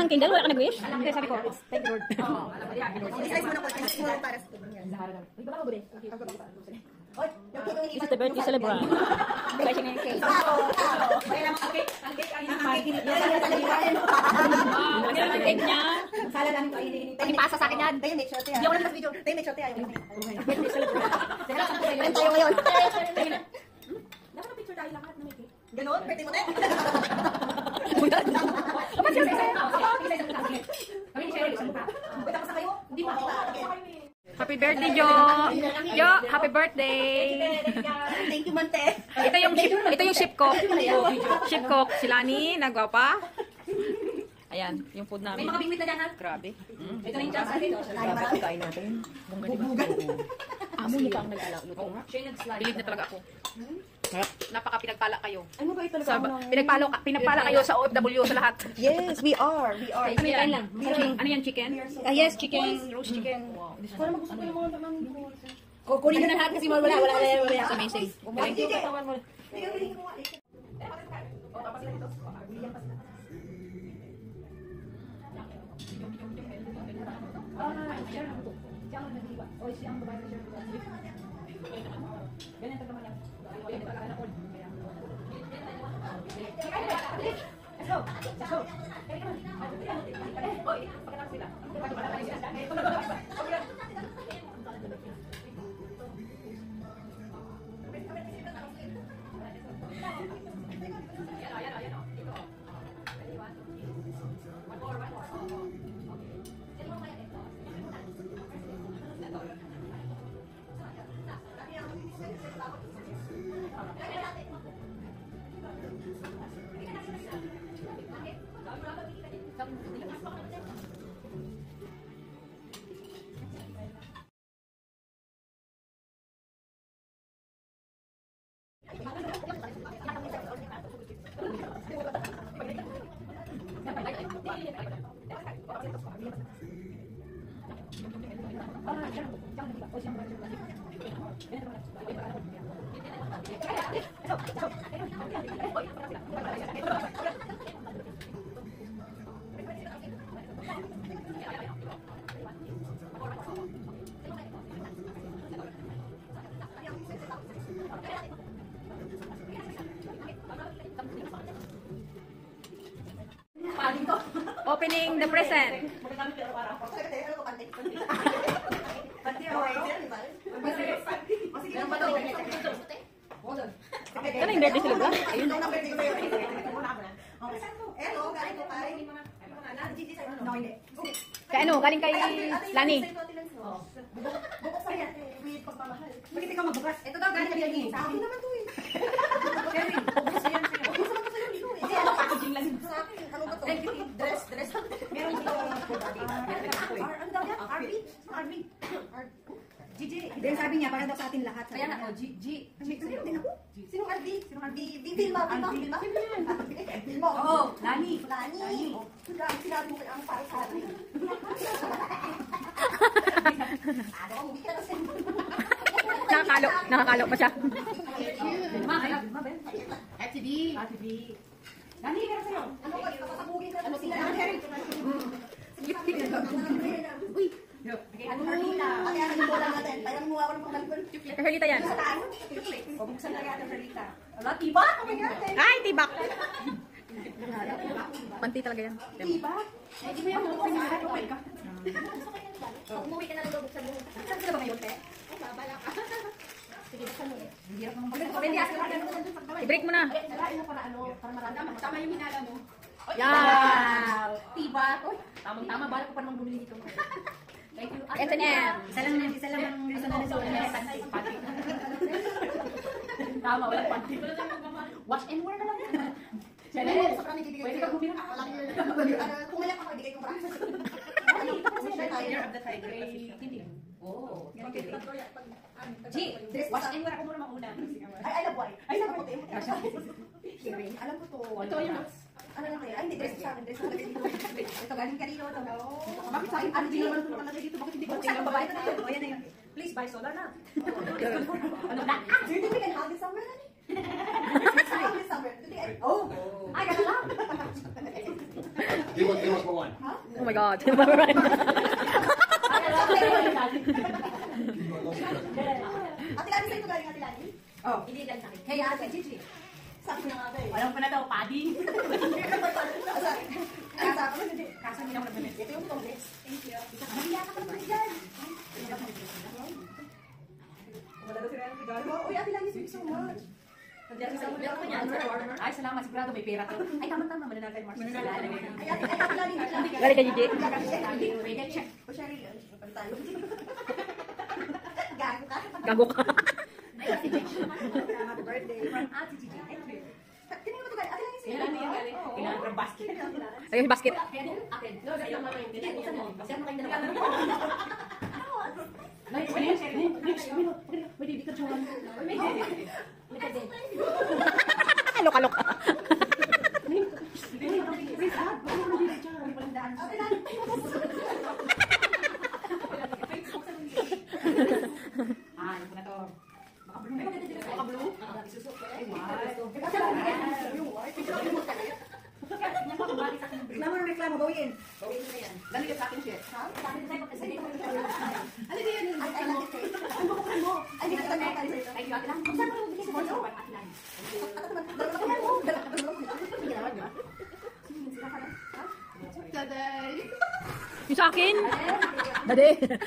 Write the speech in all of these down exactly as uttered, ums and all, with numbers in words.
candle? Wala ka nag-wish? Kaya sabi ko, thank you Lord. Isa-isa mo na po. Isa-isa mo na para sa kanya. This is the birthday celebrant. Kaya siya ngayon cake. Ang sarap ng cake niya. Sala namin kainin. Tayo pasa sa akin yan. Tayo make shot. Hindi ako nag-last video. Tayo make shot. Tayo Birthday celebrant. Tayo tayo ngayon. Dapat na picture tayo lahat na may cake. Ganon? Birthday mo tayo? Kapag siya sa'yo. Kami ni Cheryl, isang mukha. Wait ako sa kayo? Hindi pa. Happy birthday, Jo! Jo, happy birthday! Thank you, Mante. Ito yung ship, ito yung ship cook. Ship cook. Si Lani, nagwapa. Ayan, yung food namin. May mga bingwit na dyan, ha? Grabe. Ito na yung chance natin. Dapat kain natin. Bubugan. Amo niyo pa ang nag-alak. Bilib na talaga ako. Napaka pinagpala kayo. Ano ba ito Sa, pinagpala, pinagpala kayo sa O F W sa lahat. Yes, we are. We are. Ano yan? Ano yan, chicken? Ah, yes, chicken. Roast chicken. Wow. Para magusto ko yung mga naman. Kukunin na lahat kasi wala, wala, wala, wala. It's amazing. Galing. Opening the present. Ano yung birthday celebrant? Ayun. Kaya ano, galing kay Lani. Bakit ikaw magbukas? Ito daw galing kay Lani. Sa akin naman to eh. Sherry, bukas yan. Bukas naman to sa'yo dito eh. Hindi, ano, packaging lang sa akin. Ano ba to? Dress, dress. Meron dito. Ano daw yan? R B? R B? G G. Then sabi niya, para daw sa atin lahat. Kaya nga, G G. Sino din ako? Sinong R B? Sinong R B? Vilma, Vilma, Vilma. Vilma. Oo, Lani. Lani. Sinabi mo kaya ang para sa atin. Ano, hindi ka na sa'yo. Nakakalo. Nakakalo pa siya. Vilma, ay, Vilma, Ben. F T B. F T B. Lani, kaya sa'yo. Ano ka, pasabugin ka. Ano sila? Uy. Ano Herlita? Ano yung bola natin? Parang mukha ko ng pagkalkul. Herlita yan. Sa tayo? O, buksan na yata Herlita. Ala, tiba? Ano yan? Ay, tibak. Panti talaga yan. Tiba? Eh, di mo yan buksan na yata. Okay ka. Umuwi ka na lang buksan mo. Saan ka na ba ngayon, te? Babala ka. Sige, buksan mo eh. Hindi ako mag- I-break mo na. para ano, para marami. Tama yung hinala mo. Yan. Tiba? Tamang-tama, bala ko pa naman bumili dito. Thank you. S and M. Isa lang, isa lang ang reason na nasa panty. Tama, walang panty. Wash and wear na lang. Chanel, pwede ka bumili ka. Kung wala ka, pwede kayo kumpara. Year of the Tiger. Oh. G, wash and wear ako muna mauna. Ay, I love white. Ay, love white. Hearing, alam ko to. Ito yung ano lang kaya? Ay, hindi, dress sa akin. Dress sa akin dito. Ito, galing kanino. Ito, bakit sa akin? Ano din naman ito nakalagay dito? Bakit hindi ko sa babae na tayo? O, yan na yun. Please buy solar na. Ano na? Do you think we can have this summer, Nani? Have this summer. Oh! Ay, gano'n lang. Give us, give us for one. Oh my God. Ate Lani, sa'yo galing Ate Lani? Oh, hindi lang sa akin. Hey, Ate Gigi. Sabi ko na nga ba eh. Alam ko na daw, padding. Ay, sabi ko hindi. Kaso hindi ako nagmamit. Ito yung tongles. Thank you. Mahiya ka naman dyan. Wala daw sila yung regalo. Uy, Ate Lani, thank you so much. Ay, salamat. Sigurado may pera to. Ay, tama-tama. Mananal tayo, Mars. Ay, Ate ay, Ate Lani. Galing kay Gigi. Pwede, check. O, Cheryl, ano tayo? Gago ka. Gago ka. Happy birthday. From Ate Gigi. Kanina mo ito galing? Ate Lani, sa'yo. Kailangan yan galing. Kailangan ng basket. Ayun, basket. Akin. No, sa'yo mo kayo. Hindi, buksan mo. Buksan mo kayo dalawa. Ay, pwede yan, Cheryl. May baby ka, Chuan. May baby. Alok-alok. Ah, ito na to. Baka blue na. Baka blue? Ay, Reklamo ng reklamo, bawiin. Dali ka sa akin, Chef. Ano ba yun? Ay, ay, lang ito. Ang buksan mo. Ay, hindi ka tayo tayo sa'yo. Ay, ate lang. Buksan mo, bigay sa bono. Ate lang. At naman, dalawa mo. Dalawa mo. Ginawa niyo. Taday. Yung sa akin? Dade.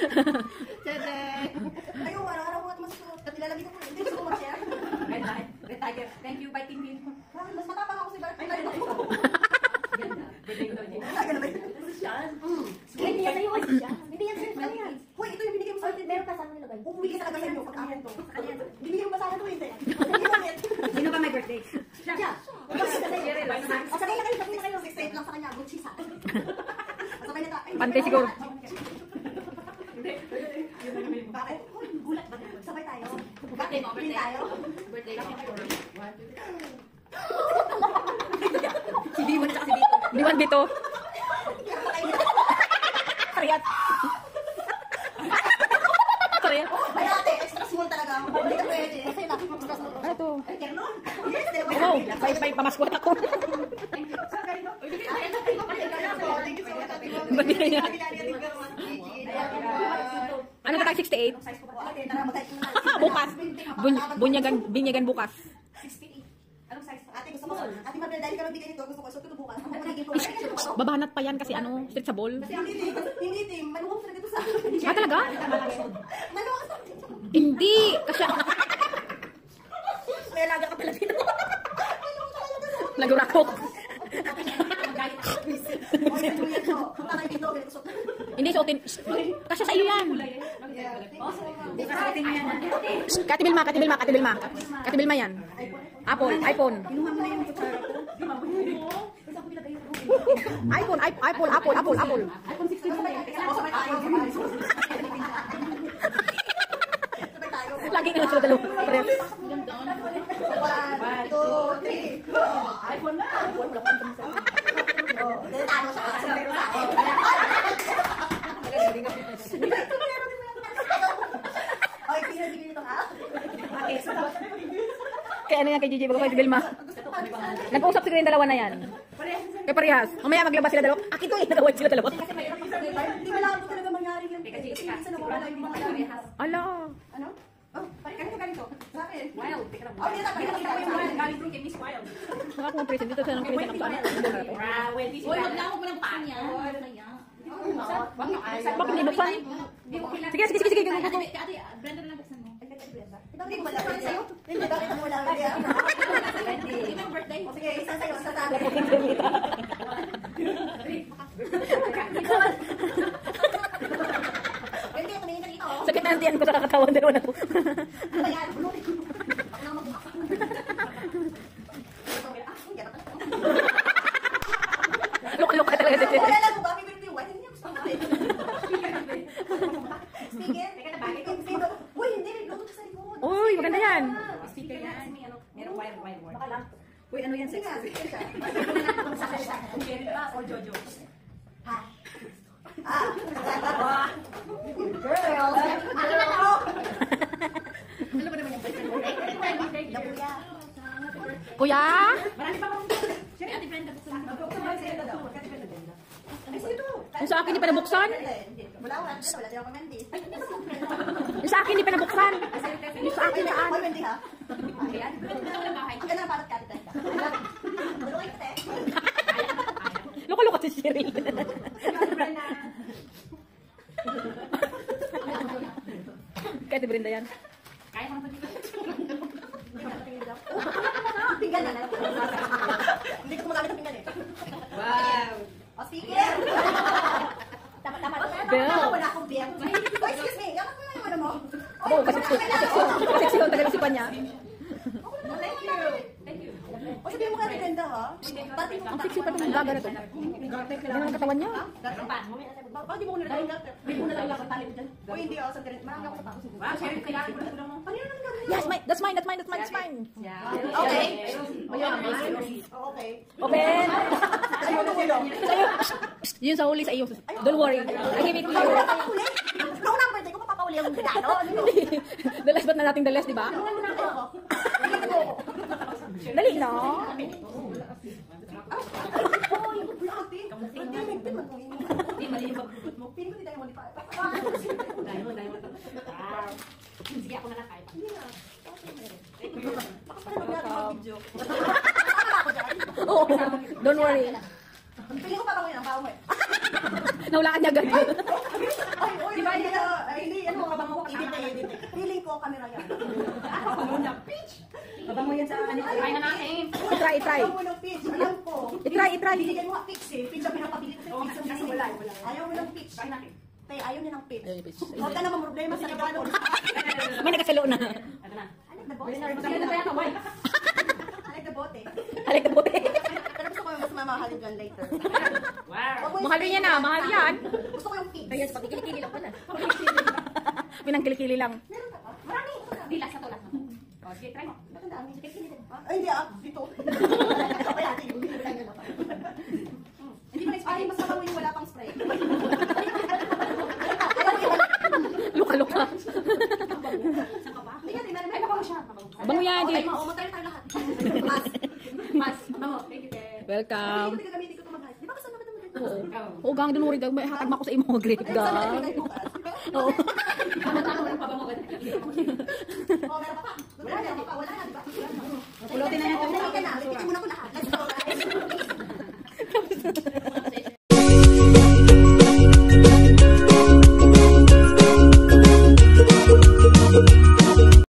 Ay, oh, araw-araw mo at masusunod. At nilalagay ko. Hindi gusto ko mag-share. Red light. Red tiger. Thank you, Bye Team Team. Mas matapang ako sa iba. Ay, ay, ako. Ganda. Birthday ko daw niya. Ay, ganun ba yun? Hindi yan sa'yo. Hindi yan sa'yo. Ano yan? Hoy, ito yung binigay mo sa akin. Meron ka saan nilagay? Bumigay sa akin sa'yo. Pag akin to. Binigay mo ba sa akin to? Hindi. Hindi namin. Sino ba may birthday? Siya. O, sabay na kayo. Sabay na kayo. six eight lang sa kanya. Gucci sa akin. Sabay na tayo. Pante siguro. Bakit? Hoy, gulat ba? Sabay tayo. Birthday mo, Pili birthday. tayo. Birthday lang. Si Diwan at si Bito. Diwan Bito. Kariyat. Kariyat. Ay, ate. Extra small talaga. Hindi ka pwede. Kasi lang. Extra small. Ano to? Ay, Kernon. Yes, dalawa. Wow, may, may pamaskot ako. Thank you. Saan galing to? Thank you so much. Ba't di kaya? Ano ka tayo, sixty-eight? Ate, tara, matay ko na. Bukas. Bun bunyagan, binyagan bukas. sixty-eight. Anong size? Ate, gusto mo? Ate, Mabel, dahil ka magbigay nito, gusto ko. So, ito bukas. Ako magiging ko. Babanat pa yan kasi ano, street sa ball. Hindi, Tim. Hindi, Tim. Maluwag talaga ito sa akin. Ah, talaga? Maluwag sa akin. Hindi. Kasi May alaga ka pala dito. nagurakok. Oy, ano yan to? Punta kayo dito. Gusto ko. Hindi suotin. Kasi sa iyo yan. Kati Bilma, Kati Bilma, Kati Bilma. Kati Bilma yan. Apple, iPhone. Kinuha mo na yung kutsara ko. iPhone, i- Apple, Apple, Apple, Apple. iPhone sixteen naman. O, sabay tayo. Sabay tayo. Lagi na sila dalawa. Pares. One, two, three. iPhone na. iPhone. Wala pa ang Oh, dahil talo siya. Sabi ko sa akin. Oy, pinabigay nito ha? Okay, so Kaya ano yan kay Gigi, bago kay Bilma. Nag-usap siguro yung dalawa na yan. Kay parehas. Mamaya maglabas sila dalawa. Akin to eh, nag-away sila dalawa. hindi malabo talaga mangyari yan. Kasi minsan nawawala yung mga parehas. Ala. Ano? Oh, ganito ganito. Sa akin. Wild. Teka lang. Oh, dito, dito, dito, dito. Galing doon kay Miss Wild. Saka kung present dito sa nang present ako sa ano. Ah, Wendy. Uy, wag na ako mo ng paan niya. Ano na yan? Bakit hindi buksan? Hindi mo kilala. Sige, sige, sige, sige. Ate, ate, Brenda na lang buksan mo. Hindi ko wala pa sa'yo. Hindi, bakit mo wala pa sa'yo? Hindi mo birthday. O sige, isa sa'yo, isa sa akin. Hindi, tumingin na dito. Sakit na ang tiyan ko sa kakatawan dalawa na to. Ano ba yan? Bulutin ko. Ako na magbukas. Ah, hindi ka Luk-luk ka talaga. Wala lang mo ba? May birthday white. Hindi ako gusto ko. Speaker. Teka na, bakit? Uy, hindi. Nagluto siya sa likod. Uy, maganda yan. Sticker yan. May ano, merong wild, wild word. Baka lang. Uy, ano yan? Sige Sex? nga, speaker siya. Kung Jerry ba or Jojo? Ha? Ah, girl. Ano na ako? Ano ba naman yung birthday mo? Kuya? Marami pa akong... Ate Brenda, buksan mo. Ay, sige to. Yung sa akin, hindi pa nabuksan. Wala, wala. Wala din ako Wendy. Yung sa akin, hindi pa nabuksan. Yung sa akin, saan? Ay, Wendy ha? Ayan. Ang ganda ng palat ka, tita. Dalawa kayo, te. Luka-luka si Cheryl. Kaya ti Brenda yan. Kaya ko naman dito. Pinggan na lang. Hindi ko gumagamit ng pinggan eh. Wow. O, speaker! Tama, tama. Bell. Wala akong beer. Oh, excuse me. Yaman ko na yung ano mo. Oo, kasi kasi yung tagal-isipan niya. Thank you. Thank you. O, sabihin mo ka rin Brenda, ha? Dati mo Ang sexy pa itong gaga na to. Yan ang katawan niya. Bakit di mo nilagay yung garter? Hindi mo nilagay yung tali mo dyan. O, hindi ako. Marami ako sa tapos. Wow, Sherry, kailangan ko na tulong mo. Ano yun ang gagawin? Yes, mine. That's mine. That's mine. That's mine. That's mine. Okay. Okay. Open. Ayaw na sila. Sa'yo. Yun sa huli sa iyo. Don't worry. I give it to you. Papahuli? Noong number day ko papahuli yung regalo. The last but not nating the last, di ba? Ano na ako? Dali na. Oh, yung bulati. Hindi, may pin mo. Hindi, mali yung pagpuput mo. Pin ko di tayo mo di pa. Diamond, diamond. Wow. Sige, ako na lang kaya. Hindi na. Bakas pa na mag-natin mag-video. Oo. Don't worry. Piling ko papangunin ang bawo eh. Nahulaan niya agad. Ay, oy, di ba hindi na, ay, hindi, ano, kabango ko, edit eh, edit eh. Piling ko, camera yan. Ako, kabango na, pitch! Kabango yan sa kanila. Try na natin. Try, try. Kabango ng pitch, alam ko. I-try, i-try. Binigyan mo nga pitch eh, pitch ang pinapabilit ko. Pitch ang kasi wala, wala. Ayaw mo ng pitch. Try natin. Tay, ayaw niya ng pitch. Ayaw niya pitch. Huwag ka naman problema sa regalo. May nakasalo na. Ito na. I like the bote. Maganda na kaya kaway. I like the bote. Halik na puti. Pero gusto ko yung mas mamahalin dyan later. Wow. Huwag mo yung Mahal rin yan ah. Mahal yan. Gusto ko yung pitch. Ayun, pati kilikili lang pala. Pinangkilikili lang. Meron ka pa? Marami. Di, last na to, last na to. O, sige, try mo. Ba't ang dami? Ay, hindi ah. Dito. Kaya ate, yung hindi lang yun. Hindi pa na-spray. Ay, mas mabango yung wala pang spray. Ayaw mo yun. Luka-luka. Saan ka ba? Hindi nga, di na. Ay, mabango siya. Bango yan, Okay, di. maumatay tayo lahat. Mas. Mas. Bango. Thank you, Ted. Welcome. Hindi ko gagamitin ko ito mag-hype. Di ba kasama ka ito mag-hype? Oo. Oo, gang, don't worry. Dag, may hatag mo ako sa imo, grape Kasama ka gang. mag-hype bukas. Oo. Tama-tama ng pabango ganun. Oh, meron ka pa. Wala na, di ba? Wala na, di ba? Pulutin na yan. Umuwi ka na.